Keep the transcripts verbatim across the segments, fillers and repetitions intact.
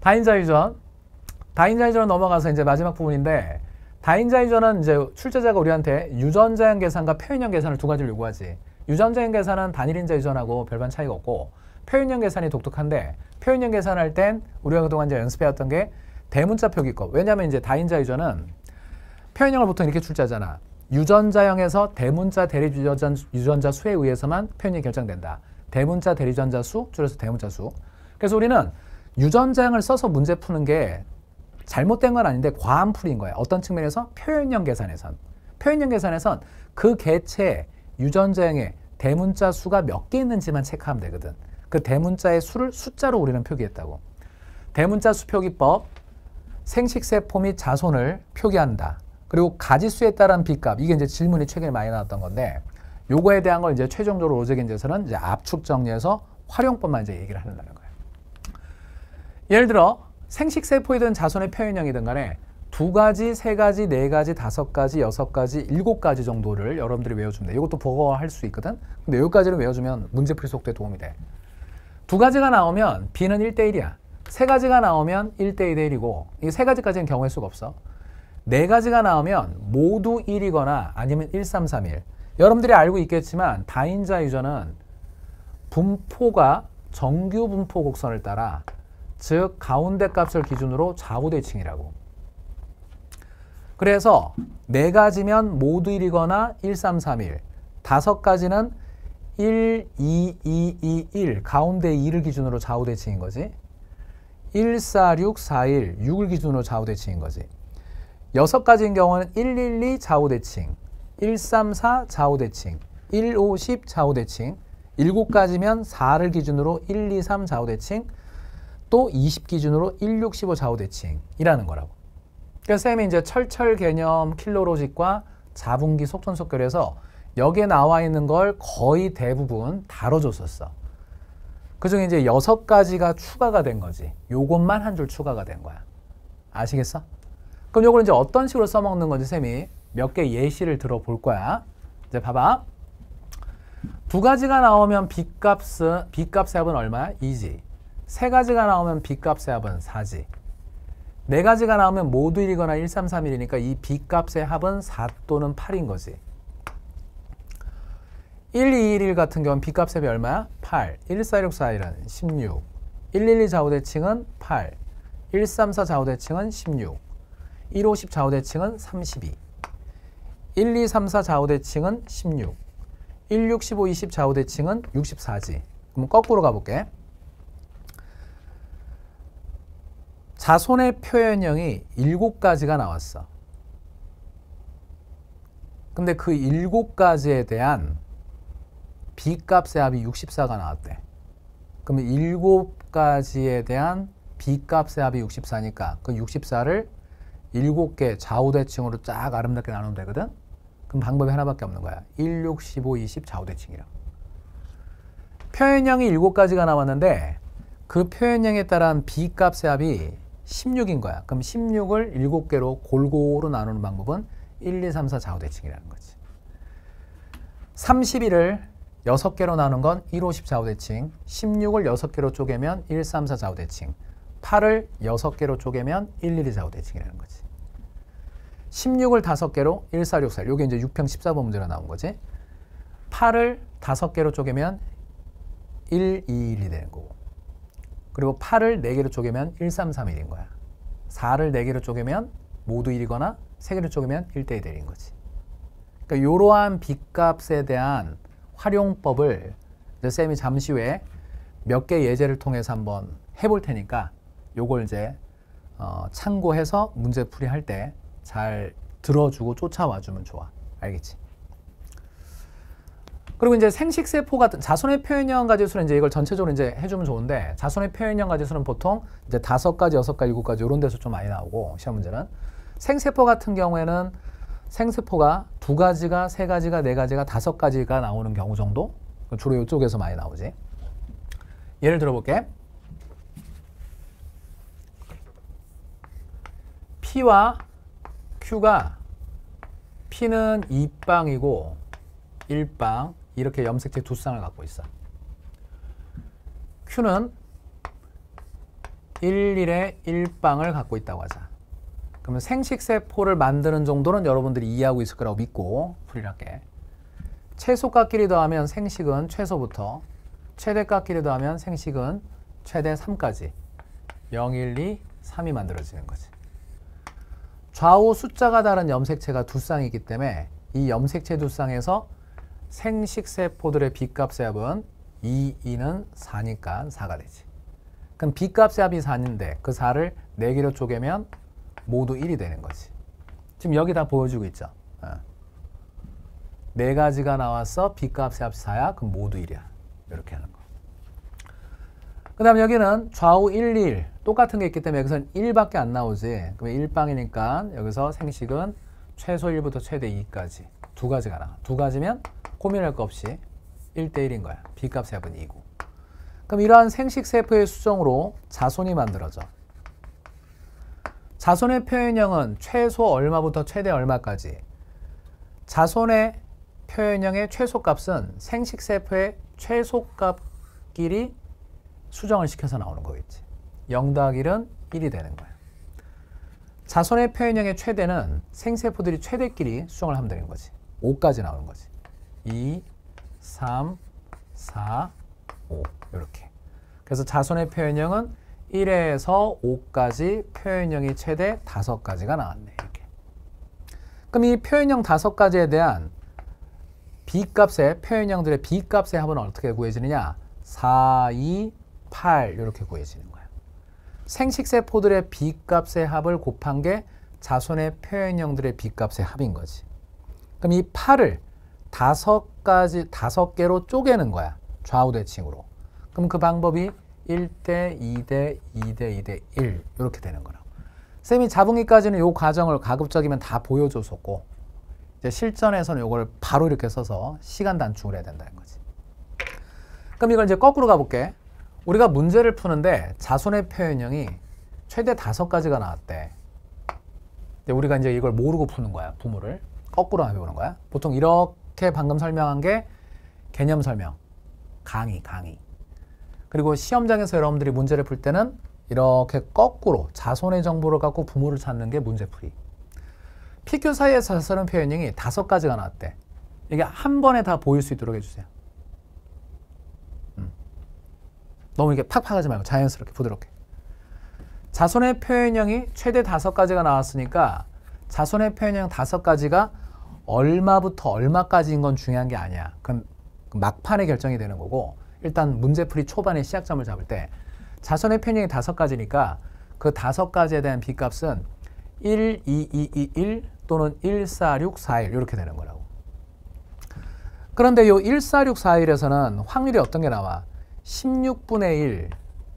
다인자 유전. 다인자 유전 넘어가서 이제 마지막 부분인데, 다인자 유전은 이제 출제자가 우리한테 유전자형 계산과 표현형 계산을 두 가지를 요구하지. 유전자형 계산은 단일인자 유전하고 별반 차이가 없고, 표현형 계산이 독특한데, 표현형 계산할 땐 우리가 그동안 이제 연습해왔던 게 대문자 표기법. 왜냐하면 이제 다인자 유전은 표현형을 보통 이렇게 출제하잖아. 유전자형에서 대문자 대립 유전자, 유전자 수에 의해서만 표현이 결정된다. 대문자 대립 유전자 수, 줄여서 대문자 수. 그래서 우리는 유전자형을 써서 문제 푸는 게 잘못된 건 아닌데 과함풀이인 거야. 어떤 측면에서? 표현형 계산에선. 표현형 계산에선 그 개체 유전자형의 대문자 수가 몇 개 있는지만 체크하면 되거든. 그 대문자의 수를 숫자로 우리는 표기했다고. 대문자 수 표기법, 생식세포 및 자손을 표기한다. 그리고 가지수에 따른 빗값, 이게 이제 질문이 최근에 많이 나왔던 건데, 요거에 대한 걸 이제 최종적으로 로제겐제에서는 이제 압축 정리해서 활용법만 이제 얘기를 한다는 거예요. 예를 들어 생식세포이든 자손의 표현형이든 간에 두 가지, 세 가지, 네 가지, 다섯 가지, 여섯 가지, 일곱 가지 정도를 여러분들이 외워주면 돼. 이것도 버거워할 수 있거든. 근데 여기까지를 외워주면 문제풀이 속도에 도움이 돼. 두 가지가 나오면 B는 일 대 일이야. 세 가지가 나오면 일 대 이 대 일이고, 이 세 가지까지는 경우의 수가 없어. 네 가지가 나오면 모두 일이거나 아니면 일, 삼, 삼, 일. 여러분들이 알고 있겠지만 다인자 유전은 분포가 정규 분포 곡선을 따라, 즉 가운데 값을 기준으로 좌우 대칭이라고. 그래서 네 가지면 모두 일이거나 일, 삼, 삼, 일. 다섯 가지는 일, 이, 이, 이, 일. 가운데 이를 기준으로 좌우 대칭인 거지. 일, 사, 육, 사, 일. 육을 기준으로 좌우 대칭인 거지. 여섯 가지인 경우는 일, 일, 이 좌우 대칭. 일, 삼, 사 좌우 대칭. 일, 오, 십 좌우 대칭. 일곱 가지면 사를 기준으로 일, 이, 삼 좌우 대칭. 또 이십 기준으로 일, 육, 십오 좌우 대칭이라는 거라고. 그래서 쌤이 이제 철철 개념 킬로로직과 자분기 속전속결에서 여기에 나와 있는 걸 거의 대부분 다뤄줬었어. 그중에 이제 여섯 가지가 추가가 된 거지. 요것만 한 줄 추가가 된 거야. 아시겠어? 그럼 요걸 이제 어떤 식으로 써먹는 건지 쌤이 몇 개 예시를 들어볼 거야. 이제 봐봐. 두 가지가 나오면 B값은, B값의 합은 얼마야? 이지. 세 가지가 나오면 B값의 합은 사지. 네 가지가 나오면 모두 일이거나 일, 삼, 삼, 일이니까 이 B값의 합은 사 또는 팔인 거지. 일, 이, 일, 일 같은 경우는 B값의 합이 얼마야? 팔. 일, 사, 육, 사, 일은 십육. 일, 일, 이 좌우 대칭은 팔. 일, 삼, 사 좌우 대칭은 십육. 일, 오, 십 좌우 대칭은 삼십이. 일, 이, 삼, 사 좌우 대칭은 십육. 일, 육, 십오, 이십 좌우 대칭은 육십사지. 그럼 거꾸로 가볼게. 자손의 표현형이 일곱 가지가 나왔어. 근데 그 일곱 가지에 대한 B값의 합이 육십사가 나왔대. 그러면 일곱 가지에 대한 B값의 합이 육십사니까 그 육십사를 일곱 개 좌우 대칭으로 쫙 아름답게 나누면 되거든. 그럼 방법이 하나밖에 없는 거야. 일, 육, 십오, 이십 좌우 대칭이라고. 표현형이 일곱 가지가 나왔는데 그 표현형에 따른 B값의 합이 십육인 거야. 그럼 십육을 일곱 개로 골고루 나누는 방법은 일, 이, 삼, 사 좌우 대칭이라는 거지. 삼십일을 여섯 개로 나눈 건 일, 오, 십 좌우 대칭. 십육을 여섯 개로 쪼개면 일, 삼, 사 좌우 대칭. 팔을 여섯 개로 쪼개면 일, 일, 이 좌우 대칭이라는 거지. 십육을 다섯 개로 일, 사, 육, 사. 요게 이제 육 평 십사 번 문제로 나온 거지. 팔을 다섯 개로 쪼개면 일, 이, 일이 되는 거고. 그리고 팔을 네 개로 쪼개면 일, 삼, 삼, 일인 거야. 사를 네 개로 쪼개면 모두 일이거나 세 개로 쪼개면 일 대 일 일인 거지. 그러니까 이러한 B값에 대한 활용법을 이제 쌤이 잠시 후에 몇 개 예제를 통해서 한번 해볼 테니까 요걸 이제 어, 참고해서 문제풀이 할 때 잘 들어주고 쫓아와주면 좋아. 알겠지? 그리고 이제 생식세포 같은 자손의 표현형 가지수는 이제 이걸 전체적으로 이제 해주면 좋은데, 자손의 표현형 가지수는 보통 이제 다섯 가지, 여섯 가지, 일곱 가지 이런 데서 좀 많이 나오고, 시험 문제는 생세포 같은 경우에는 생세포가 두 가지가, 세 가지가, 네 가지가, 다섯 가지가 나오는 경우 정도? 주로 이쪽에서 많이 나오지. 예를 들어볼게. P와 Q가 P는 이 빵이고 일 빵 이렇게 염색체 두 쌍을 갖고 있어. Q는 일일에 일 방을 갖고 있다고 하자. 그러면 생식세포를 만드는 정도는 여러분들이 이해하고 있을 거라고 믿고 풀이를 할게. 최소값끼리 더하면 생식은 최소부터, 최대값끼리 더하면 생식은 최대 삼까지 영, 일, 이, 삼이 만들어지는 거지. 좌우 숫자가 다른 염색체가 두 쌍이 있기 때문에 이 염색체 두 쌍에서 생식세포들의 B값의 합은 이, 이는 사니까 사가 되지. 그럼 B값의 합이 사인데 그 사를 네 개로 쪼개면 모두 일이 되는 거지. 지금 여기 다 보여주고 있죠. 어. 네 가지가 나왔어. B값의 합이 사야 그럼 모두 일이야. 이렇게 하는 거. 그 다음 여기는 좌우 일, 일 똑같은 게 있기 때문에 여기서는 일밖에 안 나오지. 그럼 일 방이니까 여기서 생식은 최소 일부터 최대 이까지 두 가지가 나와. 두 가지면 고민할 거 없이 일 대 일인 거야. B값의 합은 이고. 그럼 이러한 생식세포의 수정으로 자손이 만들어져. 자손의 표현형은 최소 얼마부터 최대 얼마까지. 자손의 표현형의 최소값은 생식세포의 최소값끼리 수정을 시켜서 나오는 거겠지. 영 더하기 일은 일이 되는 거야. 자손의 표현형의 최대는 생세포들이 최대끼리 수정을 하면 되는 거지. 오까지 나오는 거지. 이, 삼, 사, 오 이렇게. 그래서 자손의 표현형은 일에서 오까지 표현형이 최대 다섯 가지가 나왔네. 이렇게. 그럼 이 표현형 다섯 가지에 대한 B값의 표현형들의 B값의 합은 어떻게 구해지느냐? 사, 이, 팔 이렇게 구해지는 거야. 생식세포들의 B값의 합을 곱한 게 자손의 표현형들의 B값의 합인 거지. 그럼 이 팔을 다섯 가지, 다섯 개로 쪼개는 거야. 좌우 대칭으로. 그럼 그 방법이 일 대 이 대 이 대 이 대 일 이렇게 되는 거라고. 쌤이 자분기까지는 이 과정을 가급적이면 다 보여줬었고 이제 실전에서는 이걸 바로 이렇게 써서 시간 단축을 해야 된다는 거지. 그럼 이걸 이제 거꾸로 가볼게. 우리가 문제를 푸는데 자손의 표현형이 최대 다섯 가지가 나왔대. 우리가 이제 이걸 모르고 푸는 거야. 부모를 거꾸로 해보는 거야. 보통 이렇게 방금 설명한 게 개념 설명, 강의, 강의. 그리고 시험장에서 여러분들이 문제를 풀 때는 이렇게 거꾸로 자손의 정보를 갖고 부모를 찾는 게 문제풀이. 피큐 사이의 자손의 표현형이 다섯 가지가 나왔대. 이게 한 번에 다 보일 수 있도록 해주세요. 음. 너무 이게 팍팍하지 말고 자연스럽게 부드럽게. 자손의 표현형이 최대 다섯 가지가 나왔으니까 자손의 표현형 다섯 가지가 얼마부터 얼마까지인 건 중요한 게 아니야. 그건 막판에 결정이 되는 거고 일단 문제풀이 초반에 시작점을 잡을 때 자손의 표현형이 다섯 가지니까 그 다섯 가지에 대한 B값은 일, 이, 이, 이, 일 또는 일, 사, 육, 사, 일 이렇게 되는 거라고. 그런데 이 일, 사, 육, 사, 일에서는 확률이 어떤 게 나와? 십육분의 일,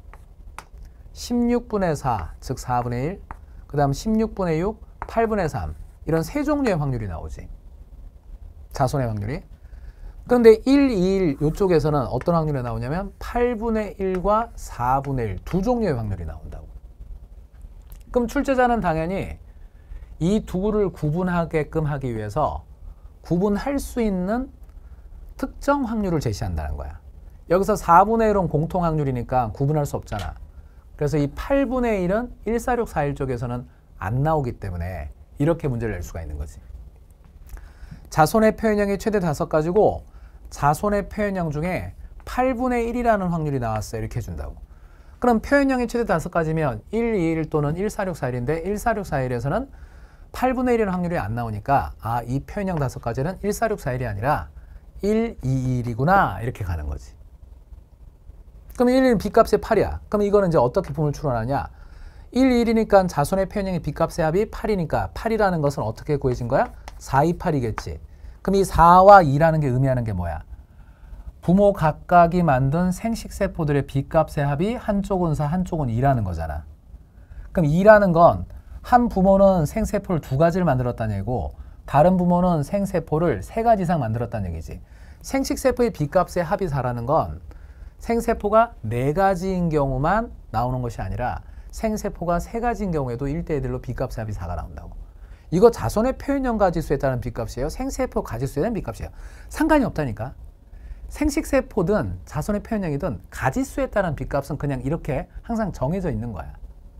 십육분의 사, 즉 사분의 일, 그 다음 십육분의 육, 팔분의 삼 이런 세 종류의 확률이 나오지. 자손의 확률이. 그런데 일, 이, 일 이쪽에서는 어떤 확률이 나오냐면 팔분의 일과 사분의 일 두 종류의 확률이 나온다고. 그럼 출제자는 당연히 이 두를 구분하게끔 하기 위해서 구분할 수 있는 특정 확률을 제시한다는 거야. 여기서 사분의 일은 공통 확률이니까 구분할 수 없잖아. 그래서 이 팔분의 일은 일, 사, 육, 사, 일 쪽에서는 안 나오기 때문에 이렇게 문제를 낼 수가 있는 거지. 자손의 표현형이 최대 다섯 가지고 자손의 표현형 중에 팔분의 일이라는 확률이 나왔어요. 이렇게 해준다고. 그럼 표현형이 최대 다섯 가지면 일, 이, 일 또는 일, 사, 육, 사, 일인데 일, 사, 육, 사, 일에서는 팔분의 일이라는 확률이 안 나오니까 아, 이 표현형 다섯 가지는 일, 사, 육, 사, 일이 아니라 일, 이, 일이구나 이렇게 가는 거지. 그럼 일, 일은 B값의 팔이야. 그럼 이거는 이제 어떻게 부분을 추론하냐? 일, 일이니까 자손의 표현형이 B값의 합이 팔이니까 팔이라는 것은 어떻게 구해진 거야? 사, 이, 팔이겠지. 그럼 이 사와 이라는 게 의미하는 게 뭐야? 부모 각각이 만든 생식세포들의 B값의 합이 한쪽은 사, 한쪽은 이라는 거잖아. 그럼 이라는 건 한 부모는 생세포를 두 가지를 만들었다는 얘기고 다른 부모는 생세포를 세 가지 이상 만들었다는 얘기지. 생식세포의 B값의 합이 사라는 건 생세포가 네 가지인 경우만 나오는 것이 아니라 생세포가 세 가지인 경우에도 일 대 일로 B값의 합이 사가 나온다고. 이거 자손의 표현형 가지수에 따른 B값이에요? 생세포 가지수에 대한 B값이에요? 상관이 없다니까. 생식세포든 자손의 표현형이든 가지수에 따른 B값은 그냥 이렇게 항상 정해져 있는 거야.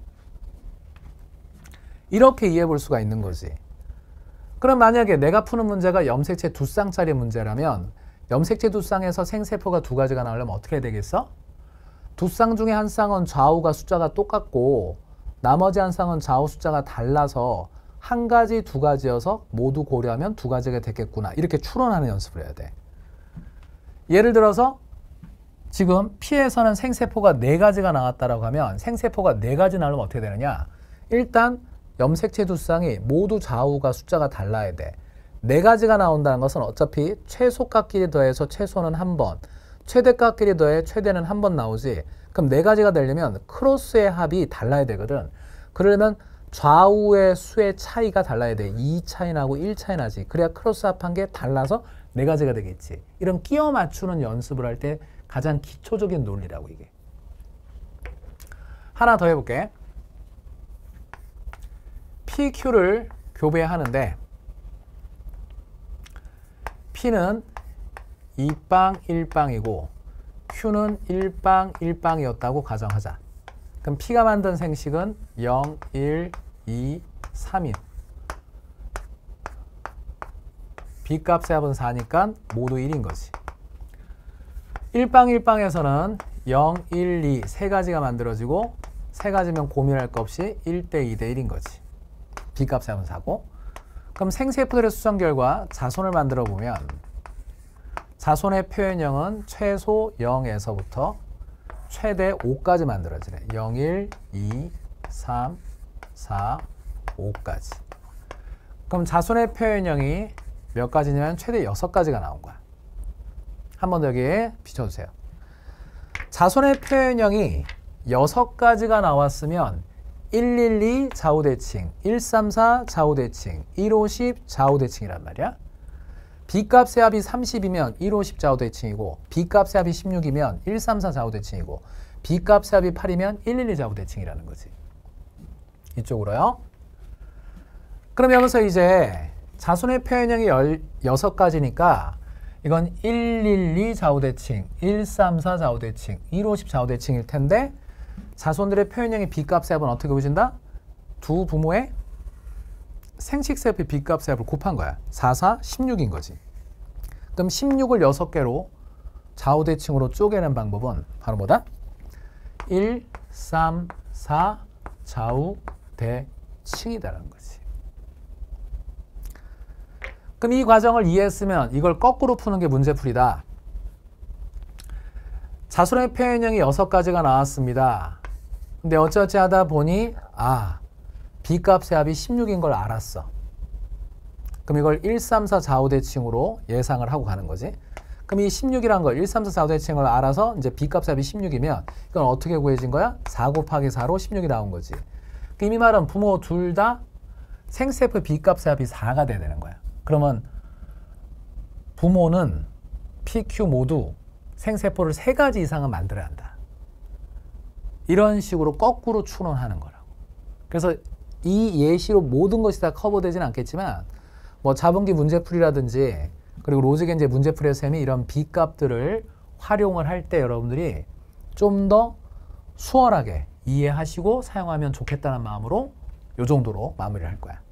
이렇게 이해해 볼 수가 있는 거지. 그럼 만약에 내가 푸는 문제가 염색체 두 쌍짜리 문제라면 염색체 두 쌍에서 생세포가 두 가지가 나오려면 어떻게 해야 되겠어? 두 쌍 중에 한 쌍은 좌우가 숫자가 똑같고 나머지 한 쌍은 좌우 숫자가 달라서 한 가지, 두 가지여서 모두 고려하면 두 가지가 되겠구나. 이렇게 추론하는 연습을 해야 돼. 예를 들어서 지금 P에서는 생세포가 네 가지가 나왔다라고 하면 생세포가 네 가지 나오면 어떻게 되느냐? 일단 염색체 두 쌍이 모두 좌우가 숫자가 달라야 돼. 네 가지가 나온다는 것은 어차피 최소값끼리 더해서 최소는 한 번, 최대값끼리 더해 최대는 한 번 나오지. 그럼 네 가지가 되려면 크로스의 합이 달라야 되거든. 그러려면 좌우의 수의 차이가 달라야 돼. 이 차이 나고 일 차이 나지. 그래야 크로스 합한 게 달라서 네 가지가 되겠지. 이런 끼워 맞추는 연습을 할 때 가장 기초적인 논리라고 이게. 하나 더 해볼게. 피, 큐를 교배하는데 P는 이 방, 일 방이고 Q는 일 방, 일 방이었다고 가정하자. 그럼 P가 만든 생식은 영, 일, 이, 삼인. B값의 합은 사니까 모두 일인 거지. 일 방, 일 방에서는 영, 일, 이 세 가지가 만들어지고 세 가지면 고민할 거 없이 일 대 이 대 일인 거지. B값의 합은 사고. 그럼 생세포들의 수정 결과 자손을 만들어 보면 자손의 표현형은 최소 영에서부터 최대 오까지 만들어지네. 영, 일, 이, 삼, 사, 오까지. 그럼 자손의 표현형이 몇 가지냐면 최대 여섯 가지가 나온 거야. 한 번 더 여기에 비춰주세요. 자손의 표현형이 여섯 가지가 나왔으면 일, 일, 이 좌우대칭, 일, 삼, 사 좌우대칭, 일, 오, 십 좌우대칭이란 말이야. B값의 합이 삼십이면 일, 오, 십 좌우대칭이고 B값의 합이 십육이면 일, 삼, 사 좌우대칭이고 B값의 합이 팔이면 일, 일, 이 좌우대칭이라는 거지. 이쪽으로요. 그럼 여기서 이제 자손의 표현형이 십육 가지니까 이건 일, 일, 이 좌우대칭, 일, 삼, 사 좌우대칭, 일, 오, 십 좌우대칭일 텐데 자손들의 표현형의 B값의 합은 어떻게 보여진다? 두 부모의 생식세포의 B값의 합을 곱한 거야. 사, 사, 십육인 거지. 그럼 십육을 여섯 개로 좌우대칭으로 쪼개는 방법은 바로 뭐다? 일, 삼, 사 좌우대칭이다라는 거지. 그럼 이 과정을 이해했으면 이걸 거꾸로 푸는 게 문제풀이다. 자손의 표현형이 여섯 가지가 나왔습니다. 근데 어찌어찌 하다 보니 아, B값의 합이 십육인 걸 알았어. 그럼 이걸 일, 삼, 사 좌우대칭으로 예상을 하고 가는 거지. 그럼 이 십육이란 걸 일, 삼, 사 좌우대칭을 알아서 이제 B값의 합이 십육이면 이건 어떻게 구해진 거야? 사 곱하기 사로 십육이 나온 거지. 그럼 이 말은 부모 둘 다 생세포의 B값의 합이 사가 돼야 되는 거야. 그러면 부모는 P, Q 모두 생세포를 세 가지 이상은 만들어야 한다. 이런 식으로 거꾸로 추론하는 거라고. 그래서 이 예시로 모든 것이 다 커버되지는 않겠지만 뭐 자분기 문제풀이라든지 그리고 로직엔제 문제풀이의 셈이 이런 B값들을 활용을 할 때 여러분들이 좀 더 수월하게 이해하시고 사용하면 좋겠다는 마음으로 이 정도로 마무리를 할 거야.